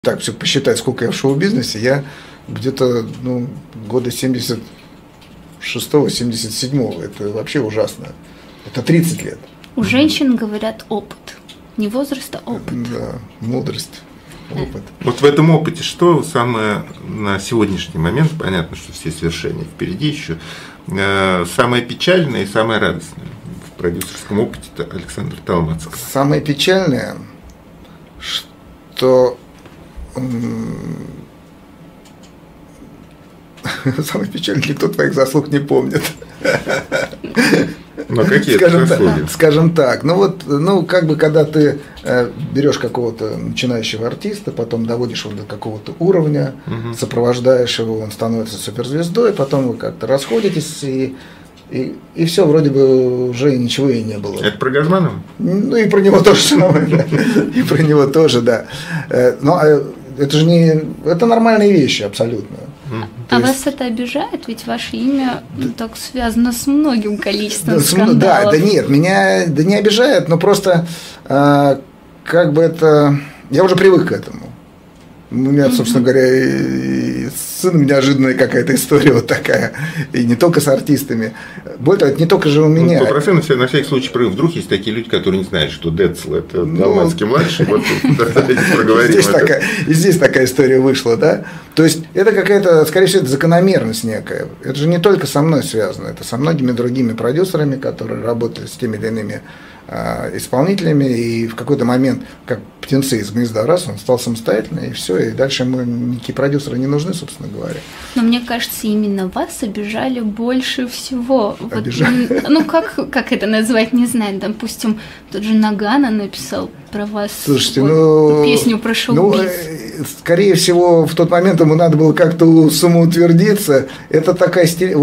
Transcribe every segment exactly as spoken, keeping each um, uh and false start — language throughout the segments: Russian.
Так, все посчитать, сколько я в шоу-бизнесе, я где-то, ну, года семьдесят шестого семьдесят седьмого, это вообще ужасно. Это тридцать лет. У женщин, говорят, опыт. Не возраст, а опыт. Да, мудрость, опыт. Вот в этом опыте что самое на сегодняшний момент, понятно, что все свершения впереди еще, самое печальное и самое радостное в продюсерском опыте Александра Толмацкого? Самое печальное, что самое печальное, никто твоих заслуг не помнит. Но какие скажем заслуги? Так, скажем так, ну вот, ну как бы когда ты э, берешь какого-то начинающего артиста, потом доводишь его до какого-то уровня, угу. сопровождаешь его, он становится суперзвездой, потом вы как-то расходитесь и И, и все, вроде бы уже ничего и не было. Это про Газманова? Ну и про него тоже самое, да. И про него тоже, да. Но это же не... Это нормальные вещи абсолютно. А есть... вас это обижает? Ведь ваше имя да. так связано с многим количеством да, скандалов. Да, да нет, меня да не обижает, но просто как бы это... Я уже привык к этому. У меня, собственно говоря, и с сыном неожиданная какая-то история вот такая. И не только с артистами. Более того, это не только же у меня. Ну, попроси на, на всякий случай, вдруг есть такие люди, которые не знают, что Децл – это Толмацкий младший. Вот проговорим. И здесь такая история вышла, да? То есть, это какая-то, скорее всего, это закономерность некая. Это же не только со мной связано. Это со многими другими продюсерами, которые работали с теми или иными исполнителями, и в какой-то момент, как птенцы из гнезда, раз, он стал самостоятельным, и все, и дальше ему никакие продюсеры не нужны, собственно говоря. Но мне кажется, именно вас обижали больше всего. Обижали? Вот, ну, как, как это назвать, не знаю, допустим, тот же Нагано написал про вас. Слушайте, вот, ну, песню про шоу-биз. Ну, скорее всего, в тот момент ему надо было как-то самоутвердиться. Это такая стиль...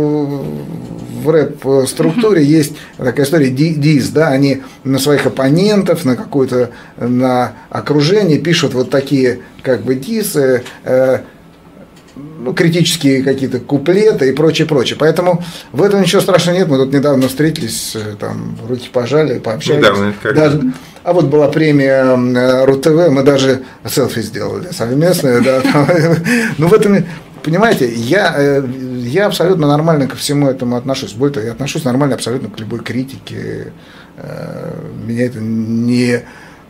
В рэп-структуре uh-huh. есть такая история диз, да, они на своих оппонентов, на какое-то, на окружение пишут вот такие, как бы, дисы, э, ну, критические какие-то куплеты и прочее, прочее. Поэтому в этом ничего страшного нет. Мы тут недавно встретились, там, руки пожали, пообщались. Недавно, даже, а вот была премия РУ-ТВ, мы даже селфи сделали совместное, да. Ну, в этом... Понимаете, я, я абсолютно нормально ко всему этому отношусь. Более того, я отношусь нормально абсолютно к любой критике. Меня это не,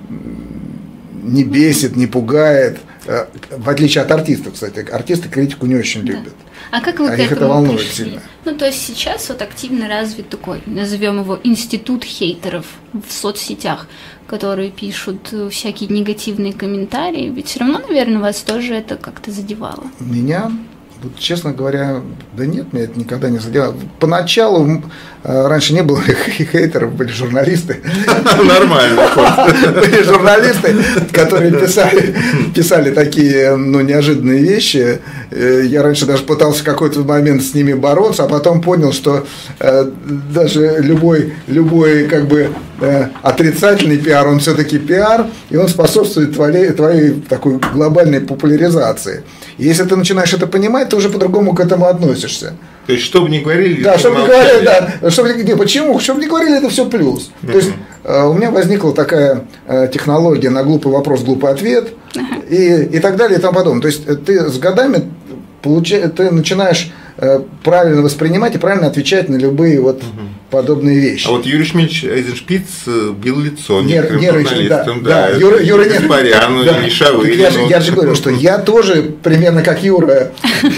не бесит, не пугает. В отличие от артистов, кстати. Артисты критику не очень да. любят. А как вы а к их этому это волнует пришли? Сильно. Ну, то есть сейчас вот активно развит такой, назовем его, институт хейтеров в соцсетях, которые пишут всякие негативные комментарии. Ведь все равно, наверное, вас тоже это как-то задевало. Меня? Вот, честно говоря, да нет, меня это никогда не задевало. Поначалу, раньше не было хейтеров, были журналисты. Нормально. Были журналисты, которые писали, писали такие, ну, неожиданные вещи. Я раньше даже пытался в какой-то момент с ними бороться, а потом понял, что даже любой, любой как бы отрицательный пиар, он все-таки пиар, и он способствует твоей, твоей такой глобальной популяризации. И если ты начинаешь это понимать, ты уже по-другому к этому относишься. То есть, что бы ни говорили, да, чтобы не говорили, да, чтобы не, почему, чтобы не говорили, это все плюс. Uh-huh. То есть э, у меня возникла такая э, технология на глупый вопрос, глупый ответ, uh-huh. и, и так далее, и тому подобное. То есть ты с годами получаешь, ты начинаешь э, правильно воспринимать и правильно отвечать на любые вот uh-huh. подобные вещи. А вот Юрий Шмельевич Эйзеншпиц бил лицо некоторым журналистам. Да, да, Юра, Юра нет. Гаспаряну, да. Шавырину. Я, я же говорю, что я тоже примерно как Юра.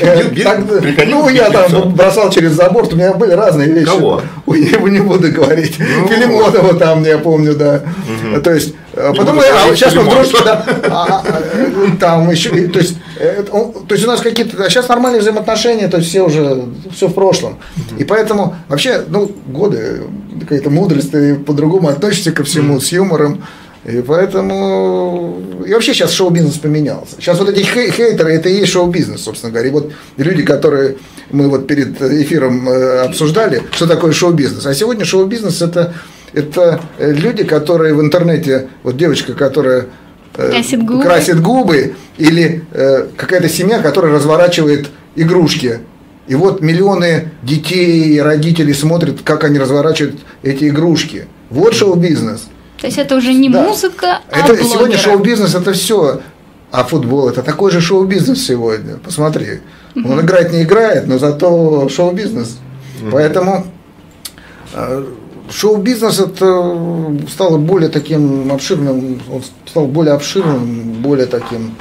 Ну, я там бросал через забор, у меня были разные вещи. Кого? Ой, я его не буду говорить. Филимонова там, я помню, да. То есть, потом а сейчас мы вдруг там еще, то есть, то есть у нас какие-то, а сейчас нормальные взаимоотношения, то есть все уже, все в прошлом. И поэтому вообще, ну, годы, какая-то мудрость, ты по-другому относишься ко всему, с юмором. И поэтому и вообще сейчас шоу-бизнес поменялся. Сейчас вот эти хей- хейтеры, это и есть шоу-бизнес, собственно говоря. И вот люди, которые мы вот перед эфиром обсуждали, что такое шоу-бизнес. А сегодня шоу-бизнес это, это люди, которые в интернете, вот девочка, которая красит губы, красит губы или э, какая-то семья, которая разворачивает игрушки. И вот миллионы детей и родителей смотрят, как они разворачивают эти игрушки. Вот шоу-бизнес. То есть это уже не да. музыка, а это блогеры. Сегодня шоу-бизнес это все А футбол – это такой же шоу-бизнес сегодня. Посмотри. Он играть не играет, но зато шоу-бизнес. Поэтому шоу-бизнес это стало более таким обширным, он стал более обширным, более таким.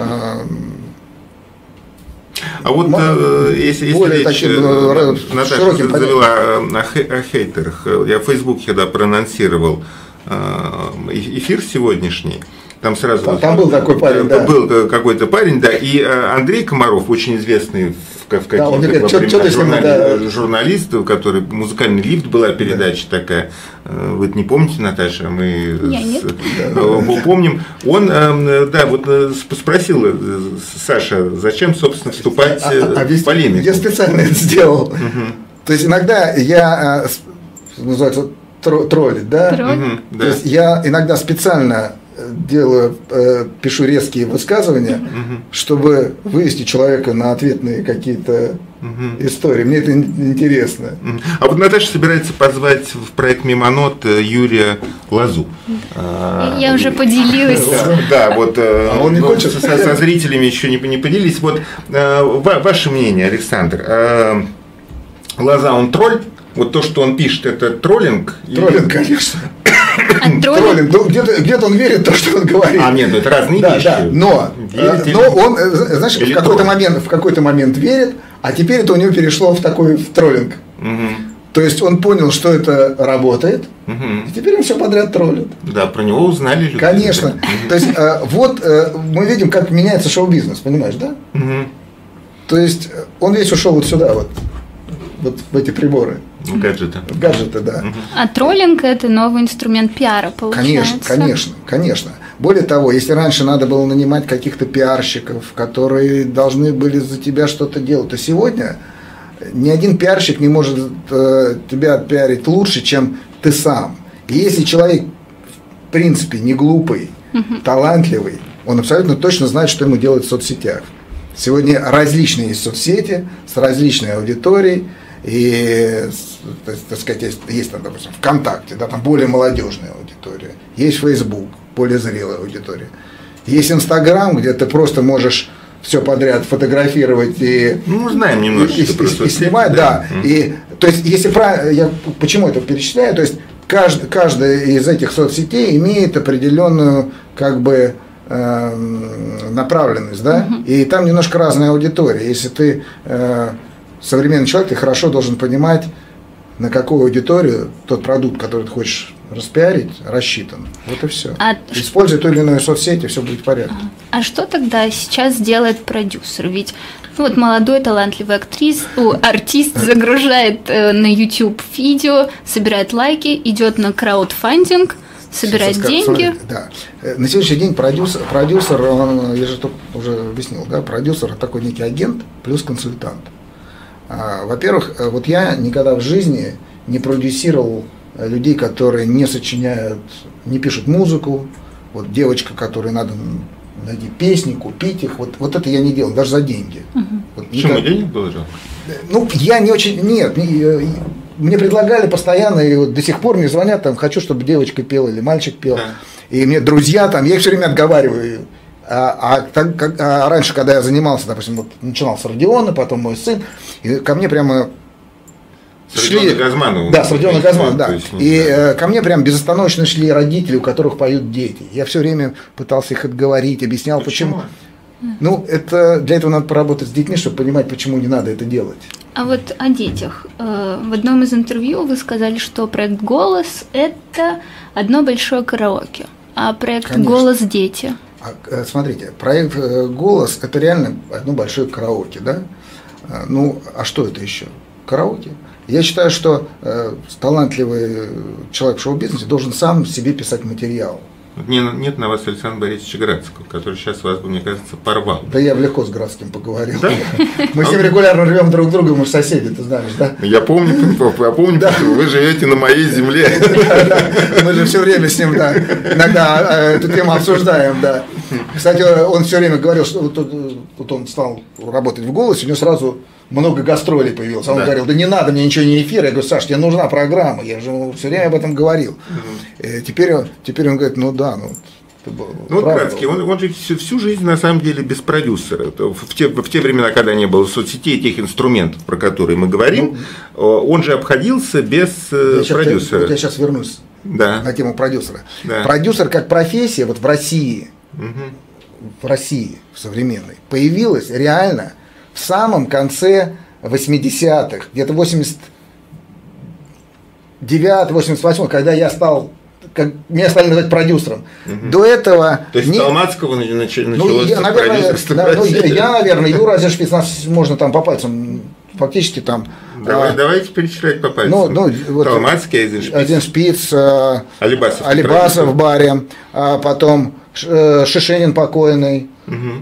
А вот э, если, если речь, таким, э, Наташа завела о, о хейтерах, я в Фейсбуке когда проанонсировал э, эфир сегодняшний, там сразу там, там был такой парень, да. Был какой-то парень, да, и Андрей Комаров, очень известный в, в каких-то да, временах журнали, да. журналист, который «Музыкальный лифт» была передача да. такая, вы это не помните, Наташа, мы Я с, да. помним, он, да, вот спросил Саша, зачем, собственно, вступать а, а, в полемику. Я специально это сделал, угу. То есть иногда я, называется, троллить, да? Тролль. Угу, да, то есть я иногда специально делаю, пишу резкие высказывания, угу. чтобы вывести человека на ответные какие-то угу. истории. Мне это интересно. Угу. А вот Наташа собирается позвать в проект «Мимонот» Юрия Лозу. Я уже поделилась. Да, вот он не хочет со зрителями еще не поделились. Вот ваше мнение, Александр. Лоза, он тролль? Вот то, что он пишет, это троллинг? Троллинг, конечно. А троллинг, ну, где-то, где-то он верит в то, что он говорит. А, нет, это разные да, вещи. Да, но, но он, знаешь, в какой-то, момент, в какой-то момент верит, а теперь это у него перешло в такой в троллинг. Угу. То есть он понял, что это работает, угу. и теперь он все подряд троллит. Да, про него узнали люди. Конечно. То есть вот мы видим, как меняется шоу-бизнес, понимаешь, да? Угу. То есть он весь ушел вот сюда, вот, вот в эти приборы. В гаджеты. В гаджеты, да. А троллинг – это новый инструмент пиара, получается? Конечно, конечно, конечно. Более того, если раньше надо было нанимать каких-то пиарщиков, которые должны были за тебя что-то делать, то сегодня ни один пиарщик не может э, тебя отпиарить лучше, чем ты сам. И если человек, в принципе, не глупый, uh-huh. талантливый, он абсолютно точно знает, что ему делать в соцсетях. Сегодня различные есть соцсети с различной аудиторией. И, так сказать, есть, есть там, допустим, ВКонтакте, да, там более молодежная аудитория, есть Facebook, более зрелая аудитория, есть Инстаграм, где ты просто можешь все подряд фотографировать и, ну, мы знаем немножечко и, и, и, и снимать, да. да. Mm-hmm. И, то есть, если правильно, я почему это перечисляю, то есть каждый, каждая из этих соцсетей имеет определенную как бы э, направленность, да, mm-hmm. и там немножко разная аудитория. Если ты э, современный человек, ты хорошо должен понимать, на какую аудиторию тот продукт, который ты хочешь распиарить, рассчитан. Вот и все. А Используй ту или иную соцсеть, и все будет в порядке. А что тогда сейчас делает продюсер? Ведь ну, вот молодой талантливый актрис, о, артист загружает э, на YouTube видео, собирает лайки, идет на краудфандинг, собирает сейчас, деньги. Смотрите, да. На сегодняшний день продюсер, продюсер он, я же уже объяснил, да, продюсер такой некий агент плюс консультант. Во-первых, вот я никогда в жизни не продюсировал людей, которые не сочиняют, не пишут музыку. Вот девочка, которой надо найти песни, купить их, вот, вот это я не делал, даже за деньги. Угу. Вот почему никогда... денег было жалко? Ну, я не очень, нет, не, мне предлагали постоянно, и вот до сих пор мне звонят, там, хочу, чтобы девочка пела или мальчик пел. Да. И мне друзья там, я их все время отговариваю. А, а, так, а раньше, когда я занимался, допустим, вот, начинал с Родиона, потом мой сын, и ко мне прямо с шли... Газманова. Да, с Родиона Газманова, да. Есть, и да. ко мне прям безостановочно шли родители, у которых поют дети. Я все время пытался их отговорить, объяснял, почему. почему. Ну, это для этого надо поработать с детьми, чтобы понимать, почему не надо это делать. А вот о детях. В одном из интервью вы сказали, что проект «Голос» – это одно большое караоке, а проект Конечно. «Голос. Дети». Смотрите, проект «Голос» – это реально одно большое караоке, да? Ну, а что это еще? Караоке. Я считаю, что э, талантливый человек в шоу-бизнесе должен сам себе писать материал. Нет на вас Александра Борисовича Градского, который сейчас вас, мне кажется, порвал. Да я легко с Градским поговорил. Да? Мы с ним регулярно рвем друг друга, мы же соседи, ты знаешь, да? Я помню, я помню, да. Вы живете на моей земле. Мы же все время с ним, да, иногда эту тему обсуждаем, да. Кстати, он все время говорил, что вот он стал работать в «Голосе», у него сразу много гастролей появилось. А он да. говорил, да не надо мне ничего, не эфир. Я говорю, Саш, тебе нужна программа. Я же все время об этом говорил. Угу. И теперь, теперь он говорит, ну да, ну Ну, Градский, он, он же всю, всю жизнь, на самом деле, без продюсера. В те, в те времена, когда не было соцсетей, тех инструментов, про которые мы говорим, ну, он же обходился без я Сейчас, продюсера. вот я сейчас вернусь да. на тему продюсера. Да. Продюсер как профессия вот в России, угу. в России в современной, появилась реально в самом конце восьмидесятых, где-то восемьдесят девятый восемьдесят восьмой, когда я стал, как меня стали называть продюсером. Угу. До этого... То есть не... Толмацкого началось ну, я, наверное, да, ну, я, я, наверное, Юра Азершпиц, нас можно там по пальцам, фактически там... Давай, а, давайте перечислять по пальцам. Ну, ну, вот, Толмацкий, Азершпиц, Азершпиц а, Алибасов, Алибасов в баре, а потом Шишенин покойный. Угу.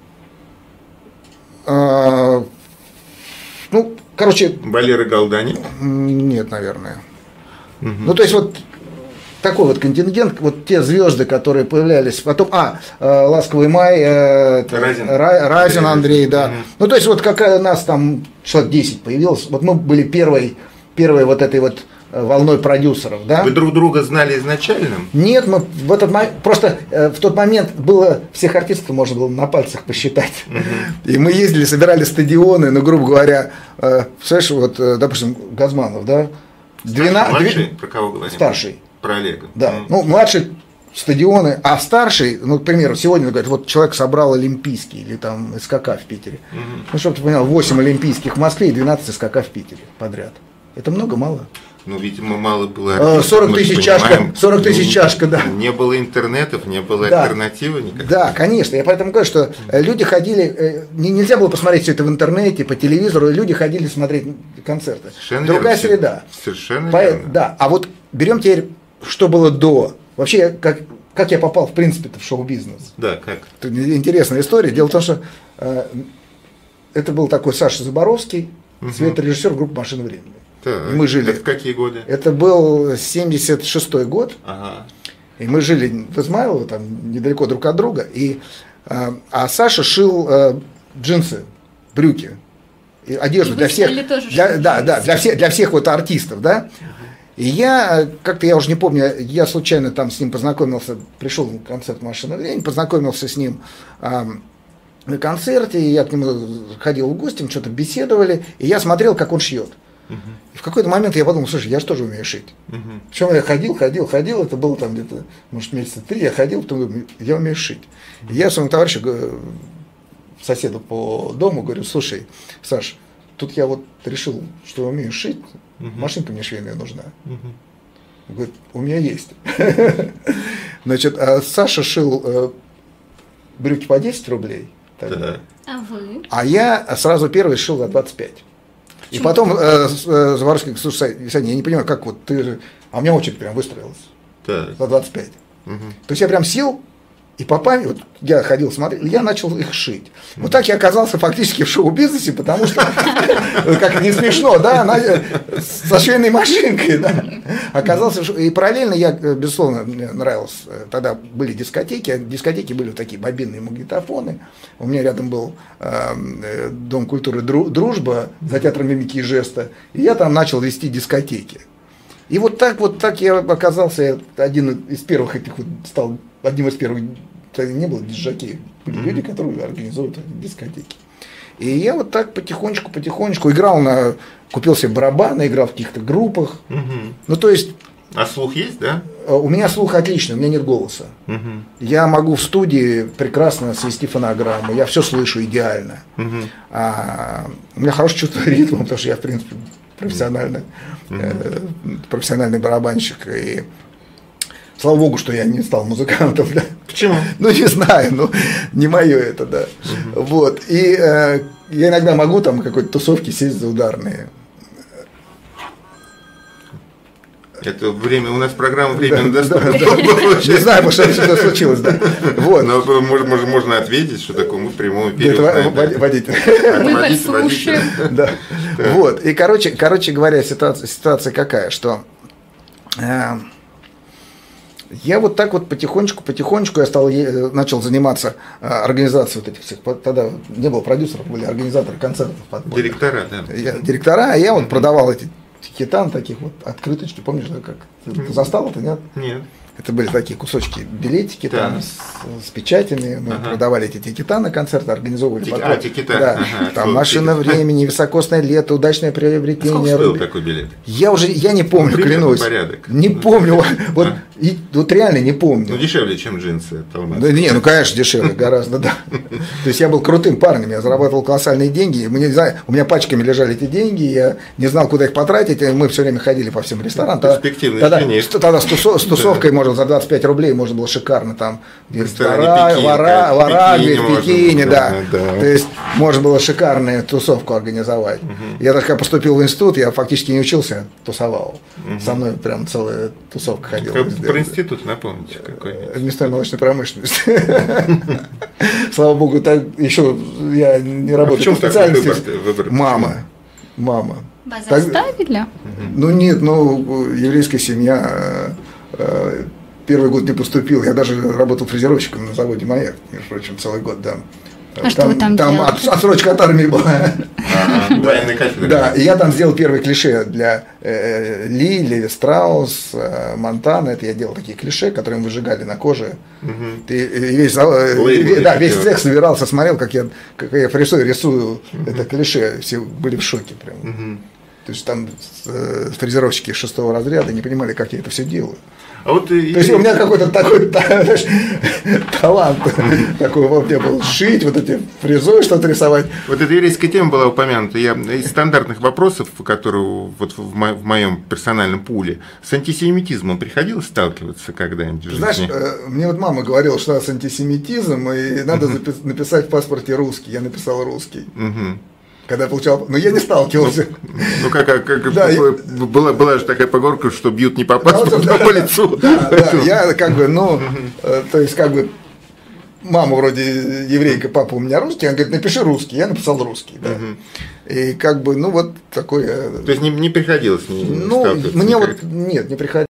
А, ну, короче... Валера Галдани? Нет, наверное. Угу. Ну, то есть, вот такой вот контингент, вот те звезды, которые появлялись, потом, а, «Ласковый май», э, Разин. Разин Андрей, да. Угу. Ну, то есть, вот какая у нас там человек десять появилось, вот мы были первой, первой вот этой вот волной продюсеров, да. Вы друг друга знали изначально? Нет, мы в этот момент, просто э, в тот момент было, всех артистов можно было на пальцах посчитать. Угу. И мы ездили, собирали стадионы, ну, грубо говоря, э, слышишь, вот, э, допустим, Газманов, да. двенадцать, младший, про кого говорим? Старший. Про Олега. Да, mm. ну, младший стадионы, а старший, ну, к примеру, сегодня говорят, вот человек собрал Олимпийский или там СКК в Питере. Mm-hmm. Ну, чтобы ты понял, восемь Олимпийских в Москве и двенадцать СКК в Питере подряд. Это много, мало? Ну, видимо, мало было артистов, сорок тысяч чашка, сорок тысяч чашка, да. Не было интернетов, не было да. альтернативы никакой. Да, конечно. Я поэтому говорю, что люди ходили, нельзя было посмотреть все это в интернете, по телевизору, люди ходили смотреть концерты. Совершенно Другая верно. среда. Совершенно По, верно. Да, а вот берем теперь, что было до. Вообще, как, как я попал, в принципе-то, в шоу-бизнес. Да, как? Это интересная история. Дело в том, что э, это был такой Саша Заборовский, угу. цветорежиссер группы «Машина времени». Так, и мы жили. Это в какие годы? Это был семьдесят шестой год. Ага. И мы жили в Измайлово, там недалеко друг от друга. И, э, а Саша шил э, джинсы, брюки, и одежду и для всех. Для, да, да, для всех, для всех вот артистов, да. И я, как-то я уже не помню, я случайно там с ним познакомился, пришел на концерт «Машина времени», познакомился с ним э, на концерте, и я к нему ходил в гости, мы что-то беседовали, и я смотрел, как он шьет. Uh-huh. И в какой-то момент я подумал, слушай, я же тоже умею шить. Uh-huh. Причем я ходил, ходил, ходил, это было там где-то, может, месяца три, я ходил, потом думаю, я умею шить. И я своему товарищу, соседу по дому, говорю, слушай, Саш, тут я вот решил, что умею шить, uh-huh. машинка мне швейная нужна. Uh-huh. Он говорит, у меня есть. Значит, Саша шил брюки по десять рублей. А вы? А я сразу первый шил за двадцать пять. И потом э, э, Заборовский говорит, слушай, Саня, я не понимаю, как вот ты... А у меня очередь прям выстроилась так. за двадцать пять. Угу. То есть я прям сел, и по памяти, вот я ходил, смотрел, и я начал их шить. Вот так я оказался фактически в шоу-бизнесе, потому что, как не смешно, да, со швейной машинкой, да, оказался. И параллельно я, безусловно, мне нравилось, тогда были дискотеки, дискотеки были вот такие бобинные магнитофоны. У меня рядом был э, Дом культуры «Дружба» за театром мимики и жеста, и я там начал вести дискотеки. И вот так вот так я оказался один из первых этих вот, стал одним из первых, не было диджакеев, были mm-hmm. люди, которые организуют дискотеки. И я вот так потихонечку, потихонечку играл на, купил себе барабаны, играл в каких-то группах. Mm-hmm. Ну то есть. А слух есть, да? У меня слух отличный, у меня нет голоса. Mm-hmm. Я могу в студии прекрасно свести фонограмму, я все слышу идеально. Mm-hmm. А, у меня хорошее чувство ритма, потому что я в принципе профессиональный, mm-hmm. э, профессиональный барабанщик. И слава богу, что я не стал музыкантом. Да. Почему? Ну, не знаю, ну, не мое это, да. Uh-huh. Вот. И э, я иногда могу там какой-то тусовки сесть за ударные. Это время, у нас программа «Время да, доступно». Да, да. Не знаю, что это случилось, да. Вот. Но можно, можно ответить, что такое мы в прямом эфире. Это водитель. Мы подслушаем. Да. Вот. И, короче, короче говоря, ситуация, ситуация какая, что... Э, я вот так вот потихонечку, потихонечку я стал, начал заниматься организацией вот этих всех. Тогда не было продюсеров, были организаторы концертов. Директора, да. Я, директора, а я вот продавал эти хитан таких вот, открыточки, помнишь, да, как? Ты застал это, нет? Нет. Это были такие кусочки, билетики да. там с, с печатями. Мы ага. продавали эти тикета на концерты, организовывали. Тик... А, тикета. Да. Ага, там «Машина времени», «Високосное лето», «Удачное приобретение». Сколько стоил такой билет? Я уже я не помню, ну, клянусь. Порядок. Не помню. Вот, а? и, вот реально не помню. Ну, дешевле, чем джинсы. Ну, не, ну, конечно, дешевле гораздо, да. То есть я был крутым парнем, я зарабатывал колоссальные деньги. Мне, не знаю, у меня пачками лежали эти деньги, я не знал, куда их потратить. Мы все время ходили по всем ресторанам. Перспективный тогда, тогда с, тусов, с тусовкой да. можно за двадцать пять рублей можно было шикарно там вора, вора, вора в Пекине, да. Да, да. То есть можно было шикарную тусовку организовать. Угу. Я даже когда поступил в институт, я фактически не учился, тусовал. Угу. Со мной прям целая тусовка ходила. Как про институт напомните какой? Мясной молочной промышленности. Слава богу, так еще я не работаю по специальности. Мама. Мама. Вас заставили? Ну нет, ну еврейская семья. Первый год не поступил, я даже работал фрезеровщиком на заводе «Маяк», между прочим, целый год, да. А там, что вы там Там делали? от, отсрочка от армии была. Военный кафедр. Да, и я там сделал первые клише для э, Ли, Леви Страус, э, Монтана. Это я делал такие клише, которые мы выжигали на коже. Угу. И, и весь, Ой, да, весь цех собирался, смотрел, как я, как я рисую, рисую угу. это клише. Все были в шоке прям. Угу. То есть там э, фрезеровщики шестого разряда не понимали, как я это все делаю. А вот То есть у меня какой-то такой талант такой во мне был, шить, вот эти фрезой что-то рисовать. Вот эта еврейская тема была упомянута. Я из стандартных вопросов, которые вот в моем персональном пуле, с антисемитизмом приходилось сталкиваться когда-нибудь в жизни? Знаешь, мне вот мама говорила, что у нас антисемитизм, и надо написать в паспорте русский. Я написал русский. Когда я получал, но я не сталкивался. Ну, как, как, как да, была, была же такая поговорка, что бьют не по паспорту, да, а по лицу. Да, да, я как бы, ну, то есть, как бы, мама вроде еврейка, папа у меня русский, она говорит, напиши русский, я написал русский, да. И как бы, ну, вот такое. То есть не, не приходилось не ну, мне вот, нет, не приходилось.